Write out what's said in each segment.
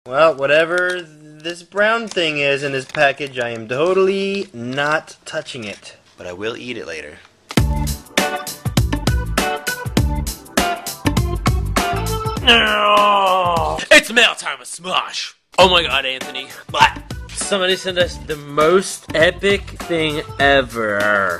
Well, whatever this brown thing is in this package, I am totally not touching it. But I will eat it later. It's mail time with Smosh! Oh my god, Anthony. What? Somebody sent us the most epic thing ever.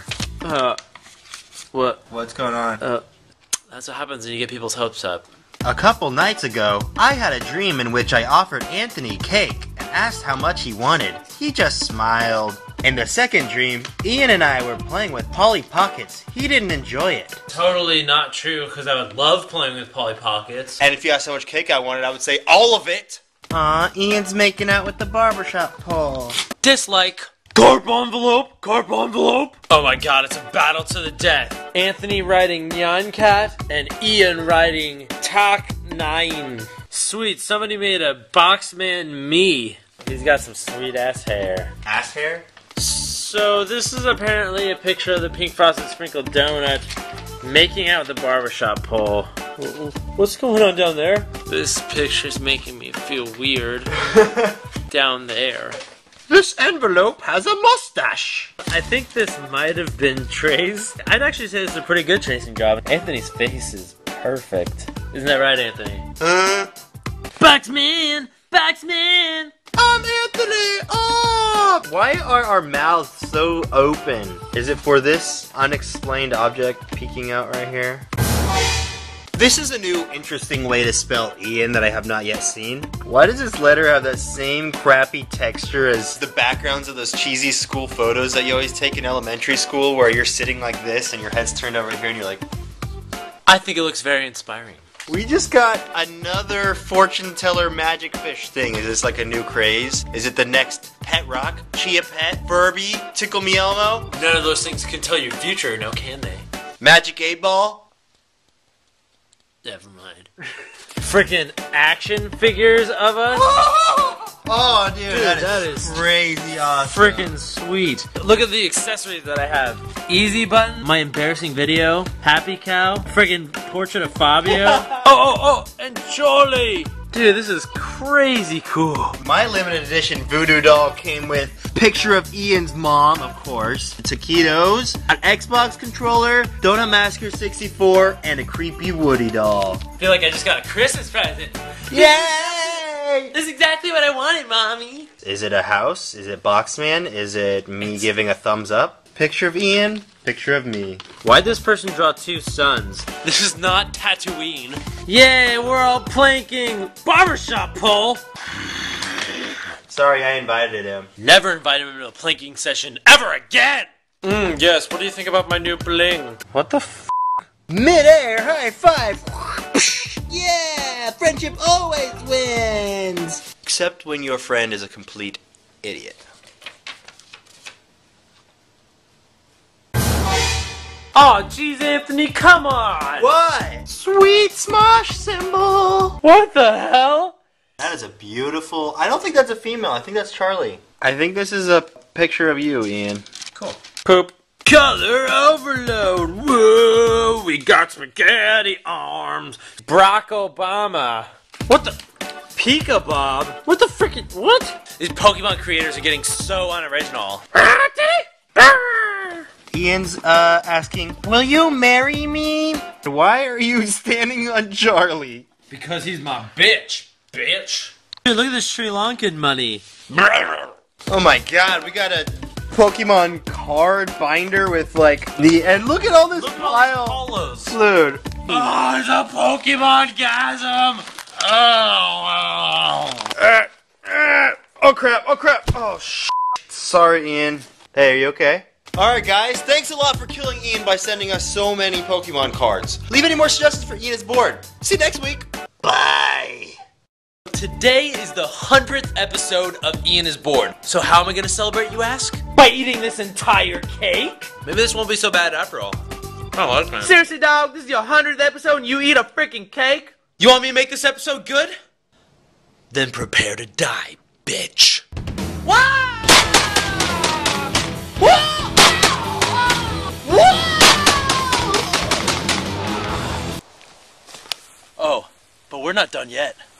What? What's going on? That's what happens when you get people's hopes up. A couple nights ago, I had a dream in which I offered Anthony cake and asked how much he wanted. He just smiled. In the second dream, Ian and I were playing with Polly Pockets. He didn't enjoy it. Totally not true, because I would love playing with Polly Pockets. And if you asked how much cake I wanted, I would say all of it. Aw, Ian's making out with the barbershop pole. Dislike. Carp envelope! Carp envelope! Oh my god, it's a battle to the death. Anthony writing Nyan Cat and Ian writing Tak 9. Sweet, somebody made a Boxman me. He's got some sweet ass hair. Ass hair? So this is apparently a picture of the pink frosted sprinkled donut making out with the barbershop pole. What's going on down there? This picture's making me feel weird. Down there. This envelope has a mustache. I think this might have been Trey's. I'd actually say this is a pretty good tracing job. Anthony's face is perfect. Isn't that right, Anthony? Boxman! Boxman! I'm Anthony! Oh! Why are our mouths so open? Is it for this unexplained object peeking out right here? This is a new interesting way to spell Ian that I have not yet seen. Why does this letter have that same crappy texture as The backgrounds of those cheesy school photos that you always take in elementary school where you're sitting like this and your head's turned over here and you're like... I think it looks very inspiring. We just got another fortune teller magic fish thing. Is this like a new craze? Is it the next Pet Rock, Chia Pet, Furby, Tickle Me Elmo? None of those things can tell your future, no can they? Magic 8-Ball? Never mind. Freaking action figures of us? Oh, dude, that is crazy awesome. freaking sweet. Look at the accessories that I have. Easy button, my embarrassing video, Happy Cow, freaking portrait of Fabio. oh, and Charlie. Dude, this is crazy cool. My limited edition voodoo doll came with picture of Ian's mom, of course, taquitos, an Xbox controller, Donut Masker 64, and a creepy Woody doll. I feel like I just got a Christmas present. Yay! This is exactly what I wanted, Mommy. Is it a house? Is it Boxman? Is it me giving a thumbs up? Picture of Ian, picture of me. Why'd this person draw two suns? This is not Tatooine. Yay, we're all planking. Barbershop pole. Sorry, I invited him. Never invite him to a planking session ever again. Yes, what do you think about my new bling? What the f? Mid-air high five. Yeah, friendship always wins. Except when your friend is a complete idiot. Oh, jeez, Anthony, come on! What? Sweet Smosh symbol. What the hell? That is a beautiful... I don't think that's a female. I think that's Charlie. I think this is a picture of you, Ian. Cool. Poop. Color overload. Whoa, we got spaghetti arms. Barack Obama. What the? Pika Bob? What the frickin'? What? These Pokemon creators are getting so unoriginal. Ian's asking, will you marry me? Why are you standing on Charlie? Because he's my bitch. Bitch. Dude, look at this Sri Lankan money. Oh my god, we got a Pokemon card binder with like and look at all this pile. Dude. Oh, it's a Pokemon gasm. Oh crap, oh crap. Oh shit. Sorry, Ian. Hey, are you okay? Alright guys, thanks a lot for killing Ian by sending us so many Pokemon cards. Leave any more suggestions for Ian is bored. See you next week. Bye. Today is the 100th episode of Ian is Bored. So how am I gonna celebrate, you ask? By eating this entire cake? Maybe this won't be so bad after all. Oh, that's nice. Seriously, dog, this is your 100th episode and you eat a freaking cake? You want me to make this episode good? Then prepare to die, bitch. Oh, but we're not done yet.